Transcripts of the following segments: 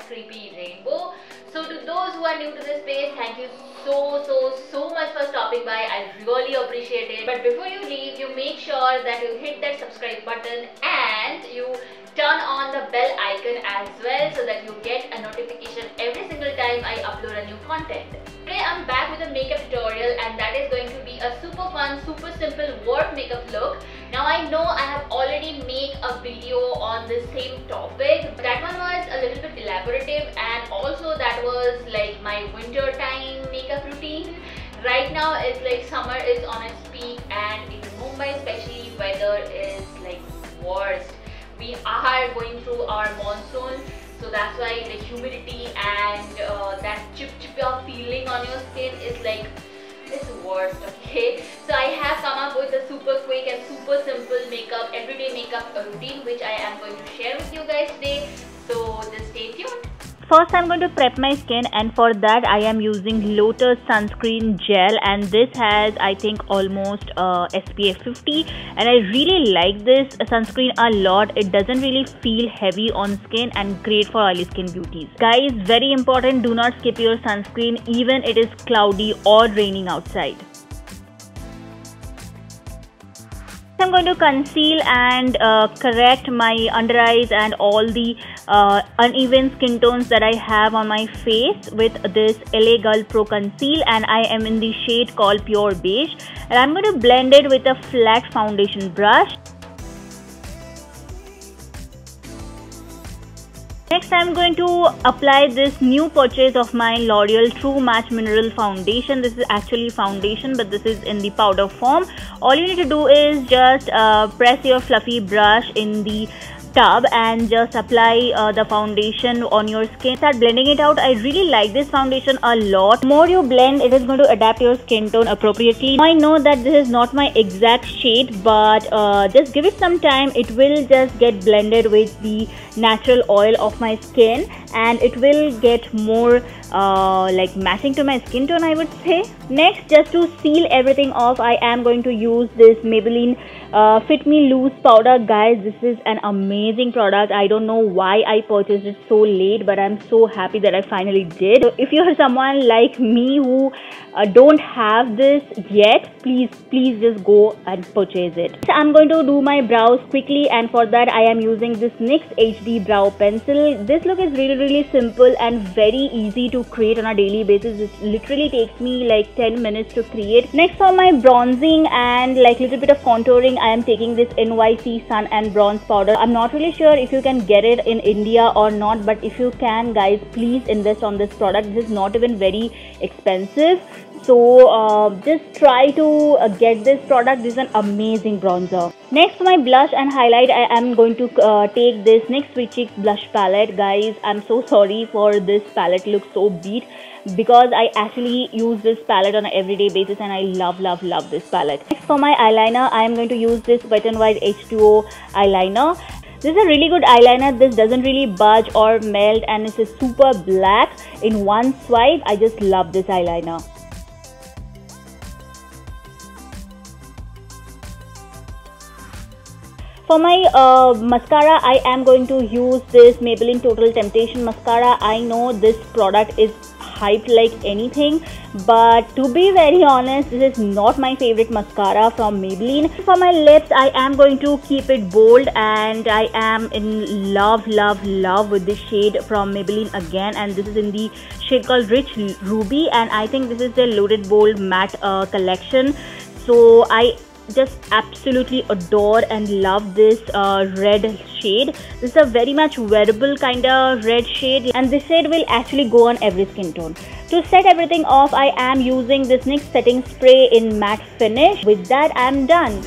creepy rainbow. So to those who are new to this space, thank you so much for stopping by. I really appreciate it. But before you leave, you make sure that you hit that subscribe button and you turn on the bell icon as well, so that you get a notification every single time I upload a new content. Today I'm back with a makeup tutorial, and that is going to be a super fun, super simple work makeup look. Now I know I have already made a video on the same topic. That one was a little bit elaborative, and also that was like my winter time makeup routine. Right now it's like summer is on its peak, and in Mumbai especially, weather is like worst. We are going through our monsoon, so that's why the humidity and that chip feeling on your skin is like, it's worst, okay? So I have come up with a super quick and super simple makeup, everyday makeup routine, which I am going to share with you guys today. So just stay tuned. First, I'm going to prep my skin, and for that I am using Lotus sunscreen gel, and this has, I think, almost SPF 50, and I really like this sunscreen a lot. It doesn't really feel heavy on skin and great for oily skin beauties. Guys, very important, do not skip your sunscreen even it is cloudy or raining outside. I'm going to conceal and correct my under eyes and all the uneven skin tones that I have on my face with this LA Girl Pro Conceal, and I am in the shade called Pure Beige, and I'm going to blend it with a flat foundation brush. Next, I'm going to apply this new purchase of my L'Oreal True Match Mineral Foundation. This is actually foundation, but this is in the powder form. All you need to do is just press your fluffy brush in the tub and just apply the foundation on your skin. Start blending it out. I really like this foundation a lot. The more you blend, it is going to adapt your skin tone appropriately. I know that this is not my exact shade, but just give it some time. It will just get blended with the natural oil of my skin, and it will get more like matching to my skin tone, I would say. Next, just to seal everything off, I am going to use this Maybelline Fit Me Loose powder. Guys, this is an amazing product. I don't know why I purchased it so late, but I'm so happy that I finally did. So if you are someone like me who don't have this yet, please just go and purchase it. So I'm going to do my brows quickly, and for that I am using this NYX HD brow pencil. This look is really simple and very easy to create on a daily basis. It literally takes me like 10 minutes to create. Next, for my bronzing and like little bit of contouring, I am taking this NYC Sun and Bronze powder. I'm not really sure if you can get it in India or not, but if you can, guys, please invest on this product. This is not even very expensive, so just try to get this product. This is an amazing bronzer. Next, for my blush and highlight, I am going to take this NYX Sweet Cheeks blush palette. Guys, I'm so sorry for this palette looks so beat, because I actually use this palette on an everyday basis, and I love this palette. Next, for my eyeliner, I am going to use this Wet n Wild H2O eyeliner. This is a really good eyeliner. This doesn't really budge or melt, and this is super black in one swipe. I just love this eyeliner. For my mascara, I am going to use this Maybelline Total Temptation mascara. I know this product is hyped like anything, but to be very honest, this is not my favorite mascara from Maybelline. For my lips, I am going to keep it bold, and I am in love with this shade from Maybelline again, and this is in the shade called Rich Ruby, and I think this is their Loaded Bold matte collection. So I just absolutely adore and love this red shade. This is a very much wearable kind of red shade, and this shade will actually go on every skin tone. To set everything off, I am using this NYX setting spray in matte finish. With that, I am done.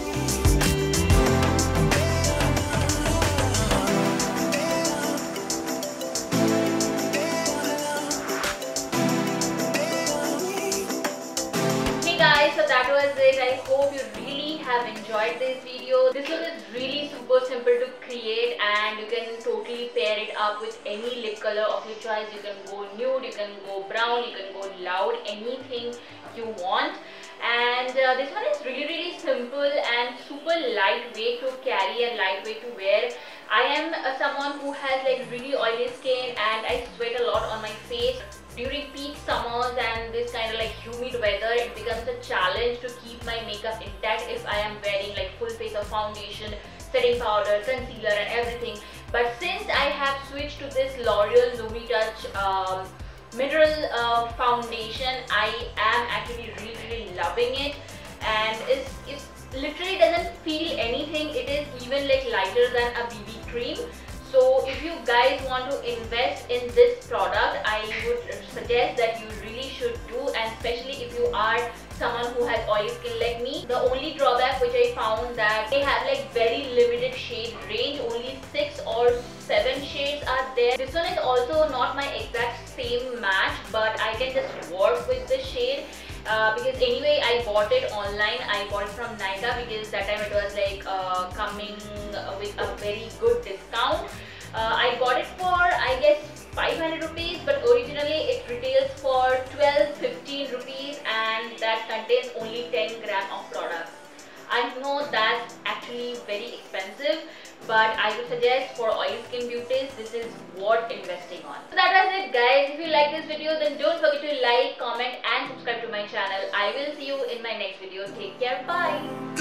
Hey guys, so that was it. I hope you really have enjoyed this video. This one is really super simple to create, and you can totally pair it up with any lip color of your choice. You can go nude, you can go brown, you can go loud, anything you want. And this one is really simple and super lightweight to carry and lightweight to wear. I am someone who has like really oily skin and I sweat a lot on my face. During peak summers and this kind of like humid weather, it becomes a challenge to keep my makeup intact if I am wearing like full face of foundation, setting powder, concealer and everything. But since I have switched to this L'Oreal Lumi Touch mineral foundation, I am actually really loving it, and it's literally doesn't feel anything. It is even like lighter than a BB cream. So if you guys want to invest in this product, I would suggest that you really should do, and especially if you are someone who has oily skin like me. The only drawback which I found that they have like very limited shade range, only 6 or 7 shades are there. This one is also not my exact same match, but I can just work with the shade. Because anyway I bought it online. I bought it from Nykaa because that time it was like coming with a very good discount. I got it for I guess 500 rupees, but originally it retails for 12-15 rupees, and that contains only 10 gram of product. I know that's actually very expensive, but I would suggest for oily skin beauties, this is worth investing on. So that was it guys. If you like this video, then don't forget to like, comment and subscribe to my channel. I will see you in my next video. Take care. Bye.